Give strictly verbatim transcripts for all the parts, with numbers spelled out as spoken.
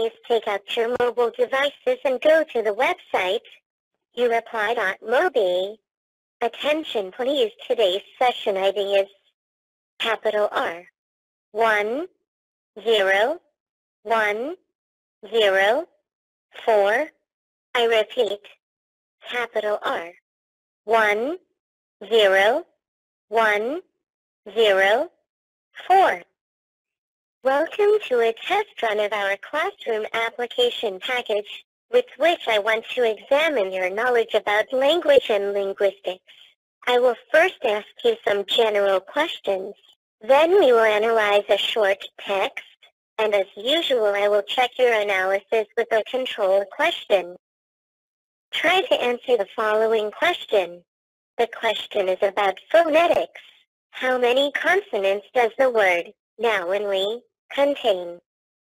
please take out your mobile devices and go to the website u reply dot mobi. Attention please, today's session I D is capital R one zero one zero four. I repeat, capital R one zero one zero four. Welcome to a test run of our classroom application package, with which I want to examine your knowledge about language and linguistics. I will first ask you some general questions. Then we will analyze a short text, and as usual I will check your analysis with a control question. Try to answer the following question. The question is about phonetics. How many consonants does the word knowingly contain?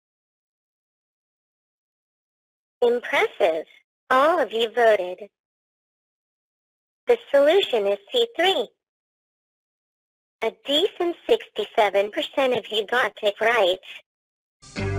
Impressive! All of you voted. The solution is C three. A decent sixty-seven percent of you got it right.